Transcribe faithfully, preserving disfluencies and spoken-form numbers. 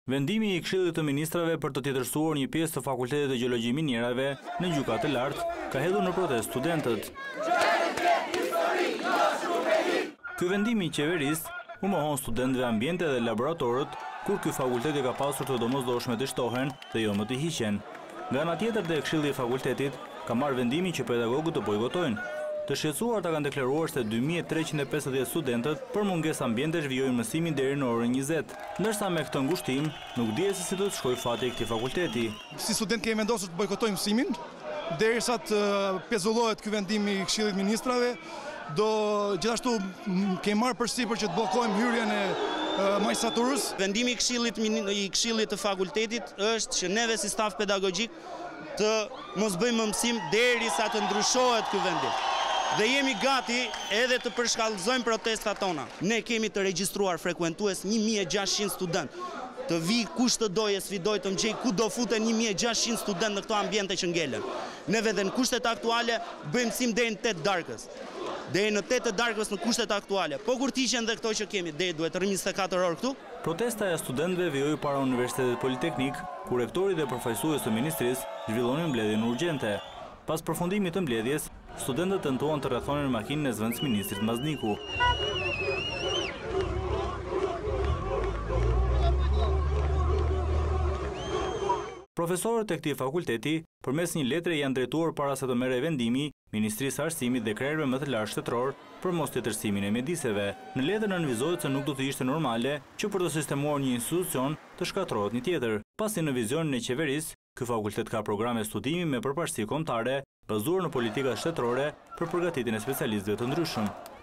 Vendimi i Këshillit të Ministrave për të tjetërsuar një pjesë të fakultetit të Gjeologji-Minierave në gjykatë të lartë ka hedhur në protestë studentët. Ky vendim i qeverisë u mohon studentëve ambiente dhe laboratorët, kur ky fakulteti ka pasur të domosdoshme të shtohen dhe jo më të hiqen. Nga ana tjetër dhe Këshilli i fakultetit ka marrë vendimin që pedagogët të bojkotojnë. Të shqetësuar ta kanë deklaruar se dy mijë e trembëdhjetë e pesëdhjetë studentët për mungesë ambientesh vijojnë mësimin deri në orën njëzet, ndërsa me këtë ngushtim nuk dihet se si do të shkojë fati i këtij fakulteti. Si student kemi vendosur të bojkotojmë mësimin, derisa të pezullohet ky vendim i Këshillit të Ministrave. Do gjithashtu kemi marrë përsipër që të bllokojmë hyrjen e magjistraturës. Vendimi i Këshillit i Këshillit të fakultetit është që neve si staf pedagogjik të mos bëjmë mësim derisa të ndryshohet ky vendim. Dhe jemi gati edhe të përshkallëzojmë protestat tona. Ne kemi të regjistruar frekuentues një mijë e gjashtëqind student. Të vi kush të dojë sfidoj të mgjej ku do futen një mijë e gjashtëqind student në këto ambiente që ngelen. Neve dhe në kushtet aktuale bëjmë mësim deri në tetë darkës. Deri në tetë të darkës në kushtet aktuale. Po kur tiqen dhe këto që kemi, deri duhet të rrim njëzet e katër orë këtu. Protesta e studentëve vijoi para Universitetit Politeknik, ku rektori dhe përfaqësues të ministrisë zhvillonin mbledhjen urgjente. Pas përfundimit të mbledhjes, studentët tentuan të rrethonin makinën e zëvendësministrit Mazniku. Profesorët e këtij fakulteti, përmes një letre janë drejtuar para se të merrej vendimi Ministrisë së Arsimit dhe krerëve më të lartë shtetëror për mos tjetërsimin e mjediseve. Në letër nënvizohet se nuk do të ishte normale që për të sistemuar një institucion të shkatërrohet një tjetër. Pasi në vizionin e qeverisë, ky fakultet ka programe studimi me përparësi kombëtare bazuar në politikat shtetërore për përgatitjen e specialistëve të ndryshëm.